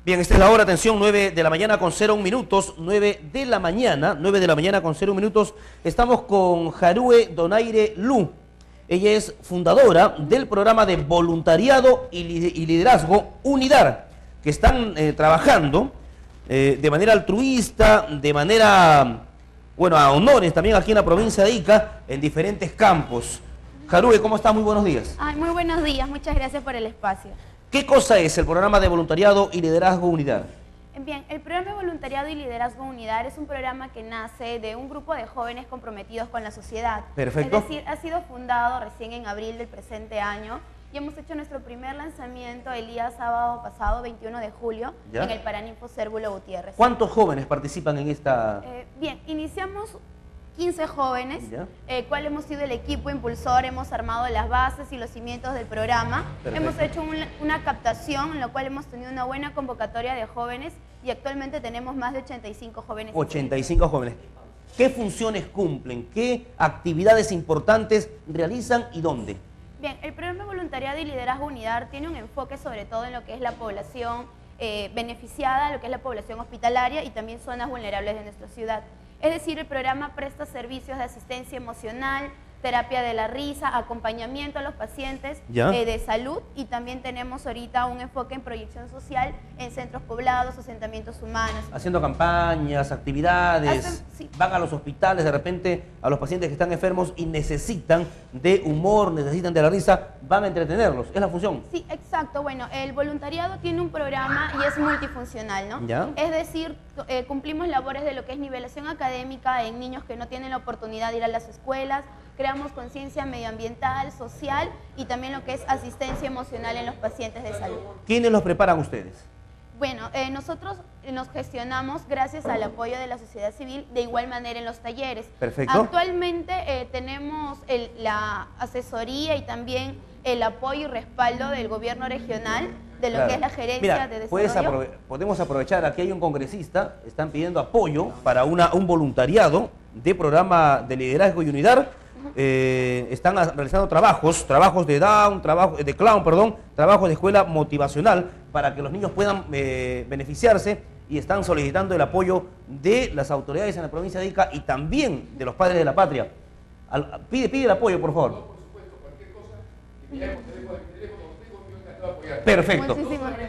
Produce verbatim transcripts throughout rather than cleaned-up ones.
Bien, esta es la hora, atención, nueve de la mañana con cero minutos, nueve de la mañana, nueve de la mañana con cero minutos. Estamos con Jarue Donaire Lu. Ella es fundadora del programa de voluntariado y liderazgo UNIDAR, que están eh, trabajando eh, de manera altruista, de manera, bueno, a honores también aquí en la provincia de Ica, en diferentes campos. Jarue, ¿cómo está? Muy buenos días. Ay, muy buenos días, muchas gracias por el espacio. ¿Qué cosa es el programa de voluntariado y liderazgo UNIDAR? Bien, el programa de voluntariado y liderazgo UNIDAR es un programa que nace de un grupo de jóvenes comprometidos con la sociedad. Perfecto. Es decir, ha sido fundado recién en abril del presente año y hemos hecho nuestro primer lanzamiento el día sábado pasado, veintiuno de julio, ¿ya?, en el Paraninfo Cérvulo Gutiérrez. ¿Cuántos jóvenes participan en esta...? Eh, bien, iniciamos quince jóvenes, eh, cual hemos sido el equipo impulsor, hemos armado las bases y los cimientos del programa. Perfecto. Hemos hecho un, una captación en la cual hemos tenido una buena convocatoria de jóvenes y actualmente tenemos más de ochenta y cinco jóvenes. ochenta y cinco jóvenes. ¿Qué funciones cumplen? ¿Qué actividades importantes realizan y dónde? Bien, el programa de voluntariado y liderazgo UNIDAR tiene un enfoque sobre todo en lo que es la población eh, beneficiada, lo que es la población hospitalaria y también zonas vulnerables de nuestra ciudad. Es decir, el programa presta servicios de asistencia emocional, terapia de la risa, acompañamiento a los pacientes eh, de salud, y también tenemos ahorita un enfoque en proyección social en centros poblados, asentamientos humanos. Haciendo campañas, actividades, Hacen, sí. van a los hospitales de repente a los pacientes que están enfermos y necesitan de humor, necesitan de la risa, van a entretenerlos, es la función. Sí, exacto. Bueno, el voluntariado tiene un programa y es multifuncional, ¿no? ¿Ya? Es decir, eh, cumplimos labores de lo que es nivelación académica en niños que no tienen la oportunidad de ir a las escuelas, creamos conciencia medioambiental, social y también lo que es asistencia emocional en los pacientes de salud. ¿Quiénes los preparan ustedes? Bueno, eh, nosotros nos gestionamos gracias al apoyo de la sociedad civil, de igual manera en los talleres. Perfecto. Actualmente eh, tenemos el, la asesoría y también el apoyo y respaldo del gobierno regional, de lo claro. que es la gerencia Mira, de desarrollo. Puedes aprove podemos aprovechar, aquí hay un congresista, están pidiendo apoyo para una, un voluntariado de programa de liderazgo y UNIDAR. Eh, están realizando trabajos, trabajos de down, trabajo, de clown, perdón, trabajos de escuela motivacional para que los niños puedan eh, beneficiarse, y están solicitando el apoyo de las autoridades en la provincia de Ica y también de los padres de la patria. Al, pide, pide el apoyo, por favor. No, por supuesto, cualquier cosa, que me llame por teléfono, el teléfono, tengo, yo encantado de apoyar. Perfecto.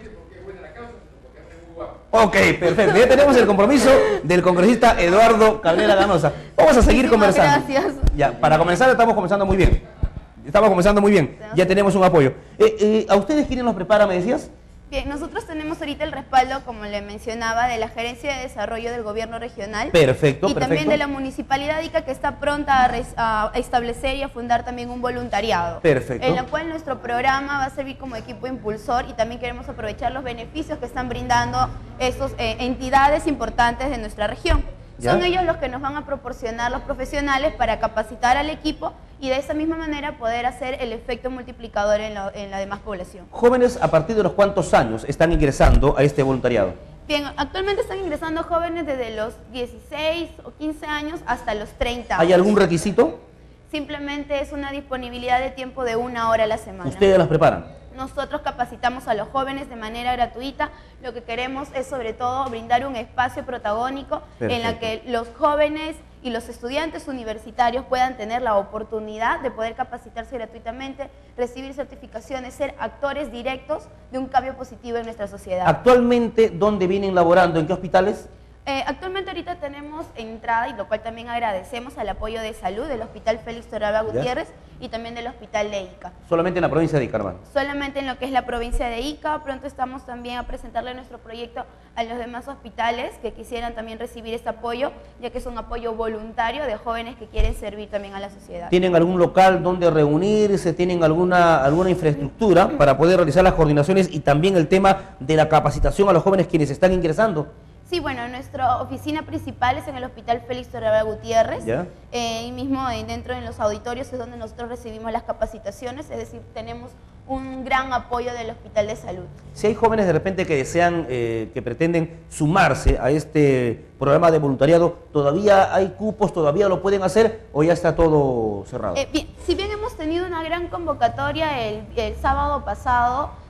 Ok, perfecto. Ya tenemos el compromiso del congresista Eduardo Cabrera Ganosa. Vamos a seguir conversando. Gracias. Ya, para comenzar estamos comenzando muy bien. Estamos comenzando muy bien. Ya tenemos un apoyo. Eh, eh, ¿A ustedes quién los prepara, me decías? Bien, nosotros tenemos ahorita el respaldo, como le mencionaba, de la Gerencia de Desarrollo del Gobierno Regional. Perfecto, Y perfecto. también de la Municipalidad de Ica, que está pronta a, a establecer y a fundar también un voluntariado. Perfecto. En la cual nuestro programa va a servir como equipo impulsor, y también queremos aprovechar los beneficios que están brindando estas eh, entidades importantes de nuestra región. ¿Ya? Son ellos los que nos van a proporcionar los profesionales para capacitar al equipo y de esa misma manera poder hacer el efecto multiplicador en, lo, en la demás población. ¿Jóvenes a partir de los cuántos años están ingresando a este voluntariado? Bien, actualmente están ingresando jóvenes desde los dieciséis o quince años hasta los treinta. ¿Hay algún requisito? Simplemente es una disponibilidad de tiempo de una hora a la semana. ¿Ustedes las preparan? Nosotros capacitamos a los jóvenes de manera gratuita. Lo que queremos es sobre todo brindar un espacio protagónico. Perfecto. En la que los jóvenes y los estudiantes universitarios puedan tener la oportunidad de poder capacitarse gratuitamente, recibir certificaciones, ser actores directos de un cambio positivo en nuestra sociedad. ¿Actualmente dónde vienen laborando? ¿En qué hospitales? Eh, actualmente ahorita tenemos entrada, y lo cual también agradecemos al apoyo de salud del Hospital Félix Torralba Gutiérrez y también del Hospital de Ica. ¿Solamente en la provincia de Ica, hermano? Solamente en lo que es la provincia de Ica. Pronto estamos también a presentarle nuestro proyecto a los demás hospitales que quisieran también recibir este apoyo, ya que es un apoyo voluntario de jóvenes que quieren servir también a la sociedad. ¿Tienen algún local donde reunirse? ¿Tienen alguna, alguna infraestructura para poder realizar las coordinaciones y también el tema de la capacitación a los jóvenes quienes están ingresando? Sí, bueno, nuestra oficina principal es en el Hospital Félix Torralba Gutiérrez. Eh, y mismo dentro de los auditorios es donde nosotros recibimos las capacitaciones, es decir, tenemos un gran apoyo del Hospital de Salud. Si hay jóvenes de repente que desean, eh, que pretenden sumarse a este programa de voluntariado, ¿todavía hay cupos, todavía lo pueden hacer o ya está todo cerrado? Eh, bien, si bien hemos tenido una gran convocatoria el, el sábado pasado,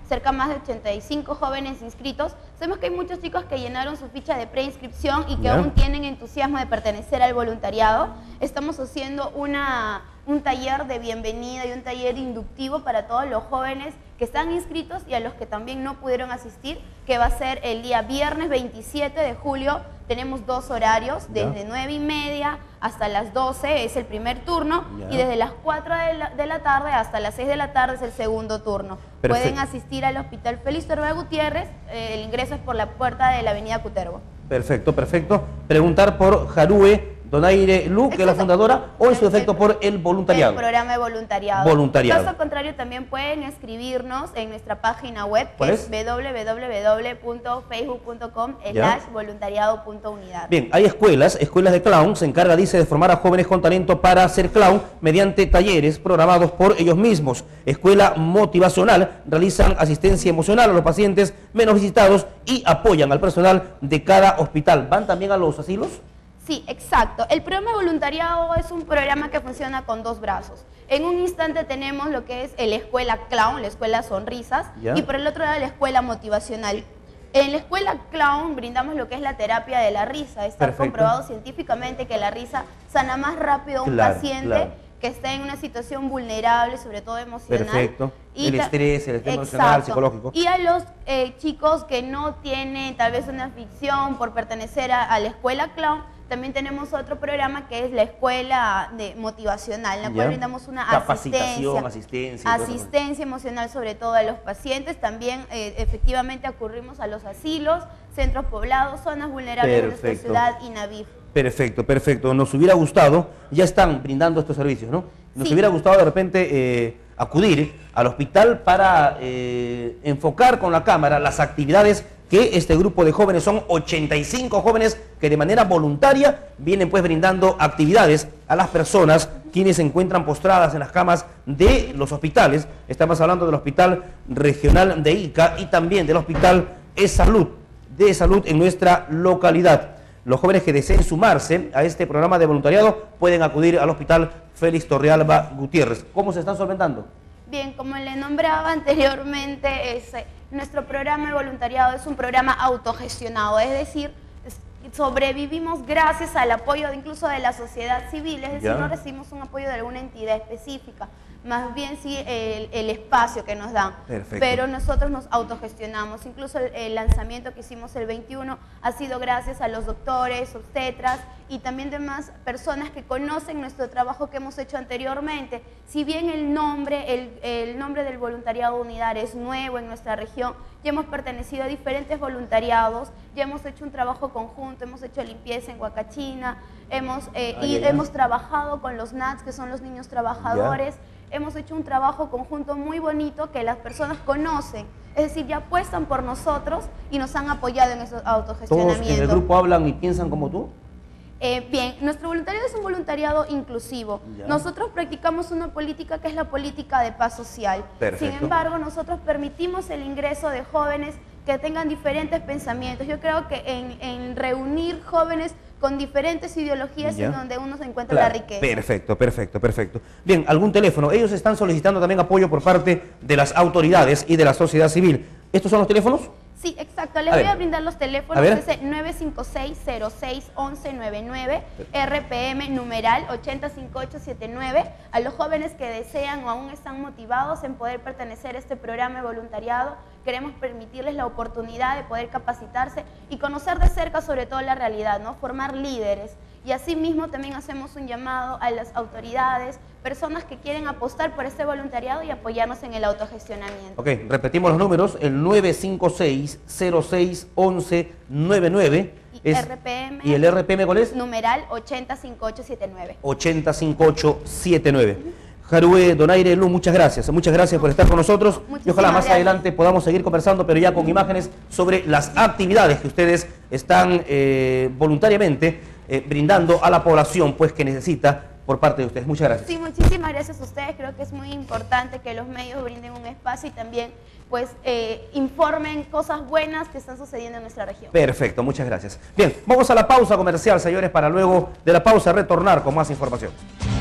cerca más de ochenta y cinco jóvenes inscritos. Sabemos que hay muchos chicos que llenaron su ficha de preinscripción y que yeah. aún tienen entusiasmo de pertenecer al voluntariado. Estamos haciendo una, un taller de bienvenida y un taller inductivo para todos los jóvenes que están inscritos y a los que también no pudieron asistir, que va a ser el día viernes veintisiete de julio. Tenemos dos horarios, desde yeah. nueve y media hasta las doce es el primer turno yeah. y desde las cuatro de la, de la tarde hasta las seis de la tarde es el segundo turno. Perfecto. Pueden asistir al Hospital Félix Torruella Gutiérrez, eh, el ingreso es por la puerta de la avenida Cutervo. Perfecto, perfecto. Preguntar por Jarue Donaire Lu, que es la fundadora, o en su defecto por el voluntariado. El programa de voluntariado. Voluntariado. Caso contrario, también pueden escribirnos en nuestra página web, que es, es doble u doble u doble u punto facebook punto com slash voluntariado punto unidad. Bien, hay escuelas, escuelas de clown, se encarga, dice, de formar a jóvenes con talento para ser clown mediante talleres programados por ellos mismos. Escuela motivacional, realizan asistencia emocional a los pacientes menos visitados y apoyan al personal de cada hospital. ¿Van también a los asilos? Sí, exacto. El programa de voluntariado es un programa que funciona con dos brazos. En un instante tenemos lo que es la escuela clown, la escuela sonrisas, ¿ya? Y por el otro lado la escuela motivacional. En la escuela clown brindamos lo que es la terapia de la risa. Está Perfecto. comprobado científicamente que la risa sana más rápido a un claro, paciente claro. que está en una situación vulnerable, sobre todo emocional. Perfecto. Y el estrés, el estrés Exacto. emocional, psicológico. Y a los eh, chicos que no tienen tal vez una ficción por pertenecer a, a la escuela clown, también tenemos otro programa que es la escuela de motivacional, en la cual brindamos una capacitación, asistencia, asistencia, asistencia emocional sobre todo a los pacientes. También eh, efectivamente acurrimos a los asilos, centros poblados, zonas vulnerables Perfecto. de nuestra ciudad y Navif. Perfecto, perfecto. Nos hubiera gustado, ya están brindando estos servicios, ¿no? Nos sí. hubiera gustado de repente eh, acudir al hospital para eh, enfocar con la cámara las actividades que este grupo de jóvenes, son ochenta y cinco jóvenes que de manera voluntaria vienen pues brindando actividades a las personas quienes se encuentran postradas en las camas de los hospitales. Estamos hablando del Hospital Regional de Ica y también del Hospital E-Salud, de salud en nuestra localidad. Los jóvenes que deseen sumarse a este programa de voluntariado pueden acudir al Hospital Félix Torrealba Gutiérrez. ¿Cómo se están solventando? Bien, como le nombraba anteriormente, es, nuestro programa de voluntariado es un programa autogestionado, es decir, sobrevivimos gracias al apoyo de, incluso de la sociedad civil, es decir, ¿Ya? no recibimos un apoyo de alguna entidad específica, más bien sí el, el espacio que nos dan. Perfecto. Pero nosotros nos autogestionamos. Incluso el, el lanzamiento que hicimos el veintiuno ha sido gracias a los doctores, obstetras y también demás personas que conocen nuestro trabajo que hemos hecho anteriormente. Si bien el nombre, el, el nombre del voluntariado Unidad es nuevo en nuestra región, ya hemos pertenecido a diferentes voluntariados, ya hemos hecho un trabajo conjunto, hemos hecho limpieza en Huacachina, hemos, eh, ah, y ya, ya. hemos trabajado con los N A T S, que son los niños trabajadores. Ya. Hemos hecho un trabajo conjunto muy bonito que las personas conocen, es decir, ya apuestan por nosotros y nos han apoyado en ese autogestionamiento. ¿Todos en el grupo hablan y piensan como tú? Eh, bien, nuestro voluntariado es un voluntariado inclusivo. Ya. Nosotros practicamos una política que es la política de paz social. Perfecto. Sin embargo, nosotros permitimos el ingreso de jóvenes que tengan diferentes pensamientos. Yo creo que en, en reunir jóvenes con diferentes ideologías ya. es donde uno se encuentra claro. la riqueza. Perfecto, perfecto, perfecto. Bien, ¿algún teléfono? Ellos están solicitando también apoyo por parte de las autoridades y de la sociedad civil. ¿Estos son los teléfonos? Sí, exacto. Les a voy ver. a brindar los teléfonos. Es nueve cinco seis, cero seis, once noventa y nueve, R P M numeral ochenta cincuenta y ocho setenta y nueve. A los jóvenes que desean o aún están motivados en poder pertenecer a este programa de voluntariado, queremos permitirles la oportunidad de poder capacitarse y conocer de cerca sobre todo la realidad, ¿no? Formar líderes. Y asimismo también hacemos un llamado a las autoridades, personas que quieren apostar por este voluntariado y apoyarnos en el autogestionamiento. Ok, repetimos los números, el nueve cinco seis, cero seis, once noventa y nueve. Y, es, R P M, ¿Y el R P M cuál es? Numeral ochenta cincuenta y ocho setenta y nueve. ochenta cincuenta y ocho setenta y nueve. Uh-huh. Jarue Donaire Lu, muchas gracias, muchas gracias por estar con nosotros. Muchísimas y ojalá más gracias. adelante podamos seguir conversando, pero ya con imágenes sobre las actividades que ustedes están eh, voluntariamente eh, brindando a la población, pues que necesita por parte de ustedes. Muchas gracias. Sí, muchísimas gracias a ustedes. Creo que es muy importante que los medios brinden un espacio y también pues eh, informen cosas buenas que están sucediendo en nuestra región. Perfecto, muchas gracias. Bien, vamos a la pausa comercial, señores, para luego de la pausa retornar con más información.